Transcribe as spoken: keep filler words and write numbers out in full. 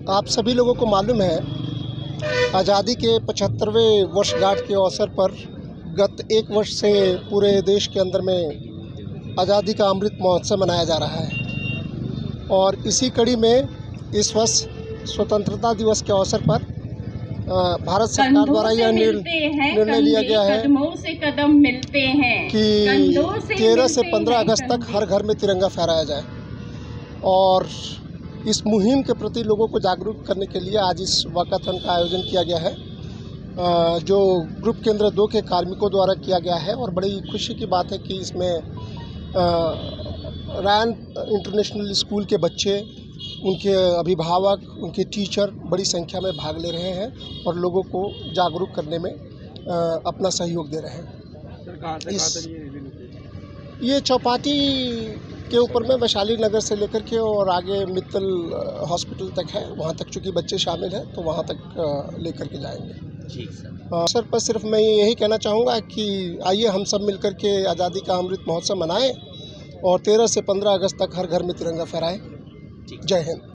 आप सभी लोगों को मालूम है, आज़ादी के पचहत्तरवें वर्षगांठ के अवसर पर गत एक वर्ष से पूरे देश के अंदर में आज़ादी का अमृत महोत्सव मनाया जा रहा है। और इसी कड़ी में इस वर्ष स्वतंत्रता दिवस के अवसर पर भारत सरकार द्वारा यह निर्णय लिया गया है कदमों से कदम मिलते हैं कि तेरह से पंद्रह अगस्त तक हर घर में तिरंगा फहराया जाए। और इस मुहिम के प्रति लोगों को जागरूक करने के लिए आज इस वॉकाथन का आयोजन किया गया है, जो ग्रुप केंद्र दो के कार्मिकों द्वारा किया गया है। और बड़ी खुशी की बात है कि इसमें रैन इंटरनेशनल स्कूल के बच्चे, उनके अभिभावक, उनके टीचर बड़ी संख्या में भाग ले रहे हैं और लोगों को जागरूक करने में अपना सहयोग दे रहे हैं। इस ये चौपाटी के ऊपर में वैशाली नगर से लेकर के और आगे मित्तल हॉस्पिटल तक है, वहाँ तक चूँकि बच्चे शामिल हैं तो वहाँ तक लेकर के जाएंगे। ठीक सर। सर पर सिर्फ मैं यही कहना चाहूँगा कि आइए हम सब मिलकर के आज़ादी का अमृत महोत्सव मनाएं और तेरह से पंद्रह अगस्त तक हर घर में तिरंगा फहराएं। जय हिंद।